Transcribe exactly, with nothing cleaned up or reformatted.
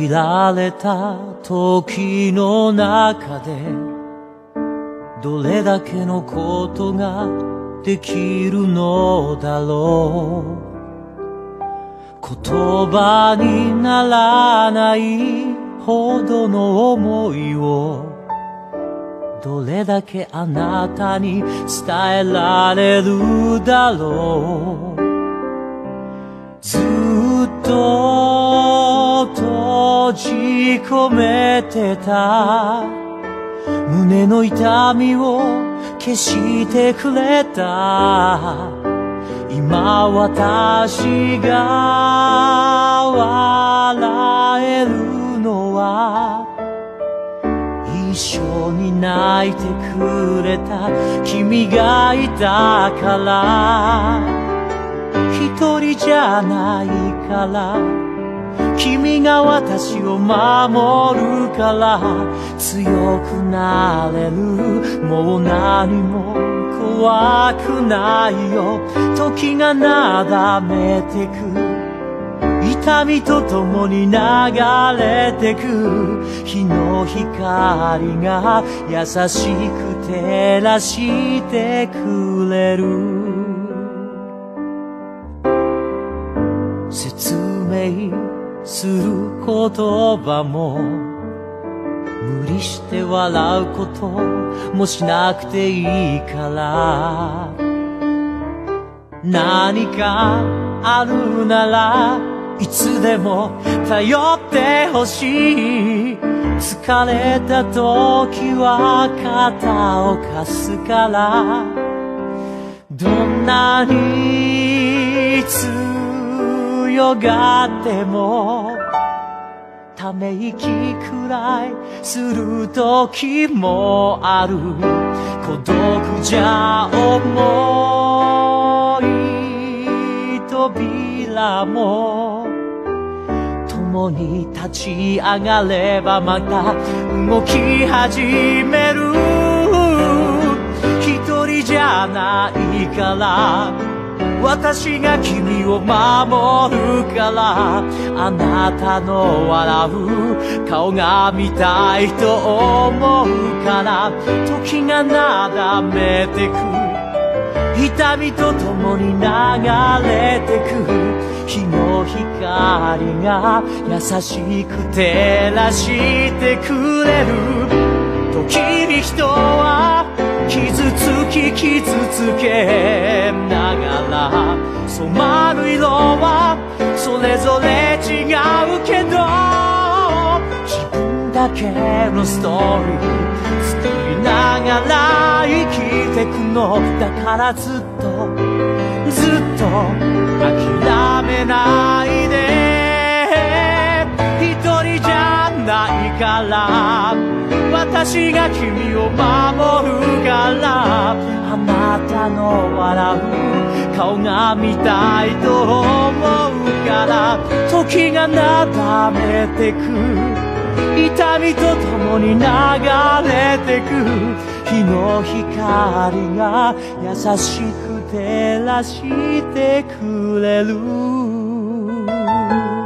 限られた時の中でどれだけのことができるのだろう。言葉にならないほどの思いをどれだけあなたに伝えられるだろう。ずっと閉じ込めてた胸の痛みを消してくれた。今私が笑えるのは一緒に泣いてくれた君がいたから。一人じゃないから、君が私を守るから。強くなれる、もう何も怖くないよ。時がなだめてく、痛みとともに流れてく。日の光が優しく照らしてくれる。説明する言葉も無理して笑うこともしなくていいから。何かあるならいつでも頼ってほしい。疲れた時は肩を貸すから。どんなに強がってもため息くらいする時もある。孤独じゃ重い扉も共に立ち上がればまた動き始める。一人じゃないから私が君を守るから。あなたの笑う顔が見たいと思うから。時がなだめてく、痛みとともに流れてく。日の光が優しく照らしてくれる。時に人は傷つき傷つけながら染まる色はそれぞれ違うけど、自分だけのストーリー作りながら生きてくのだから。ずっとずっと諦めないで。一人じゃないから私が君を守るから。あなたの笑う顔が見たいと思うから。時がなだめてく、痛みとともに流れてく。日の光が優しく照らしてくれる。